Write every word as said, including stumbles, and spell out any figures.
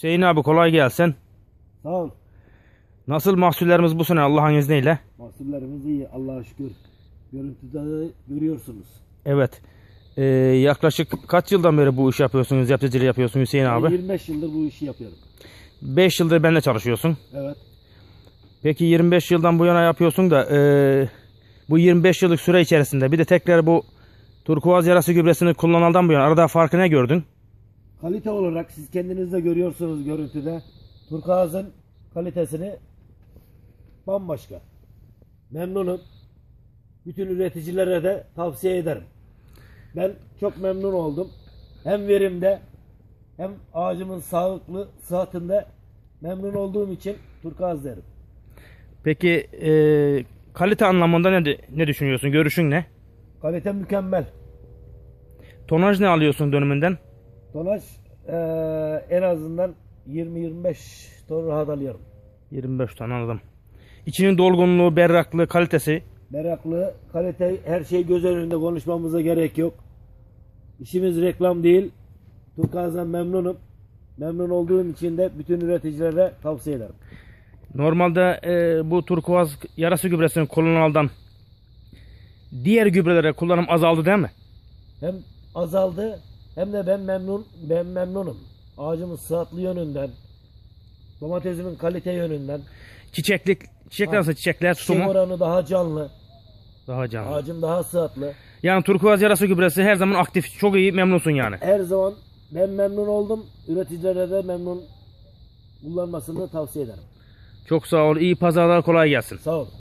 Hüseyin abi kolay gelsin. Sağ ol. Nasıl mahsullerimiz bu sene Allah'ın izniyle? Mahsullerimiz iyi Allah'a şükür. Görüntüde de görüyorsunuz. Evet. Ee, yaklaşık kaç yıldan beri bu işi yapıyorsunuz, yapıcılığı yapıyorsun Hüseyin Ben abi? yirmi beş yıldır bu işi yapıyorum. beş yıldır benimle çalışıyorsun. Evet. Peki yirmi beş yıldan bu yana yapıyorsun da ee, bu yirmi beş yıllık süre içerisinde bir de tekrar bu turkuaz yarası gübresini kullanıldan bu yana arada farkı ne gördün? Kalite olarak siz kendiniz de görüyorsunuz görüntüde. Turkuaz'ın kalitesini bambaşka. Memnunum. Bütün üreticilere de tavsiye ederim. Ben çok memnun oldum. Hem verimde hem ağacımın sağlıklı sıhhatinde memnun olduğum için Turkuaz derim. Peki ee, kalite anlamında ne, ne düşünüyorsun? Görüşün ne? Kalite mükemmel. Tonaj ne alıyorsun dönümünden? Tonaj eee, en azından yirmi yirmi beş ton rahat alıyorum. yirmi beş ton anladım. İçinin dolgunluğu, berraklığı, kalitesi. Meraklı, kalite, her şey göz önünde konuşmamıza gerek yok. İşimiz reklam değil. Turkuaz'dan memnunum. Memnun olduğum için de bütün üreticilere tavsiye ederim. Normalde e, bu turkuaz yarası gübresini kullanıldan diğer gübrelere kullanım azaldı değil mi? Hem azaldı hem de ben memnun ben memnunum. Ağacımın sıhhatli yönünden, domatesimin kalite yönünden. Çiçeklik, çiçekler nasıl? Çiçekler Çiçek tutumu oranı daha canlı. daha canlı. Ağacım daha sıhhatli. Yani turkuaz yarası gübresi her zaman aktif, çok iyi, memnunsun yani. Her zaman ben memnun oldum. Üreticilere de memnun kullanmasını tavsiye ederim. Çok sağ ol, iyi pazarlar, kolay gelsin. Sağ ol.